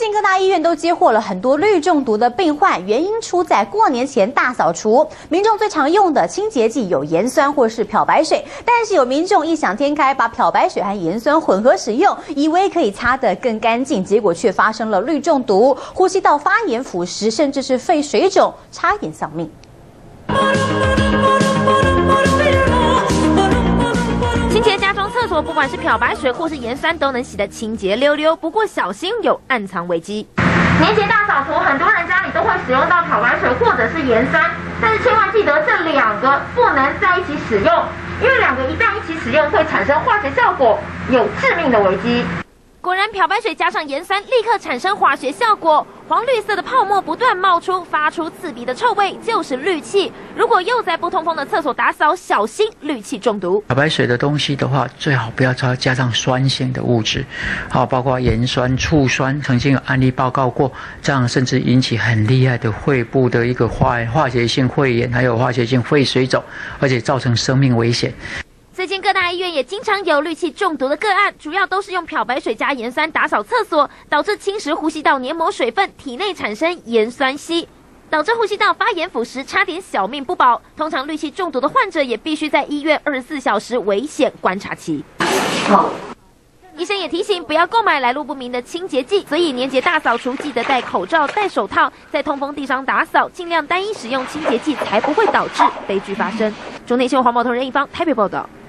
近各大医院都接获了很多氯中毒的病患，原因出在过年前大扫除。民众最常用的清洁剂有盐酸或是漂白水，但是有民众异想天开，把漂白水和盐酸混合使用，以为可以擦得更干净，结果却发生了氯中毒，呼吸道发炎、腐蚀，甚至是肺水肿，差一点丧命。 清洁家中厕所，不管是漂白水或是盐酸，都能洗得清洁溜溜。不过小心有暗藏危机。 年节大扫除，很多人家里都会使用到漂白水或者是盐酸，但是千万记得这两个不能在一起使用，因为两个一旦一起使用会产生化学效果，有致命的危机。 果然，漂白水加上盐酸，立刻产生化学效果，黄绿色的泡沫不断冒出，发出刺鼻的臭味，就是氯气。如果又在不通风的厕所打扫，小心氯气中毒。 漂白水的东西的话，最好不要加上酸性的物质，好，包括盐酸、醋酸，曾经有案例报告过，这样甚至引起很厉害的肺部的一个化学性肺炎，还有化学性肺水肿，而且造成生命危险。 最近各大医院也经常有氯气中毒的个案，主要都是用漂白水加盐酸打扫厕所，导致侵蚀呼吸道黏膜水分，体内产生盐酸烯，导致呼吸道发炎腐蚀，差点小命不保。通常氯气中毒的患者也必须在医院24小时危险观察期。医生也提醒，不要购买来路不明的清洁剂，所以年节大扫除记得戴口罩、戴手套，在通风地上打扫，尽量单一使用清洁剂，才不会导致悲剧发生。中天新闻黄宝同、任一方台北报道。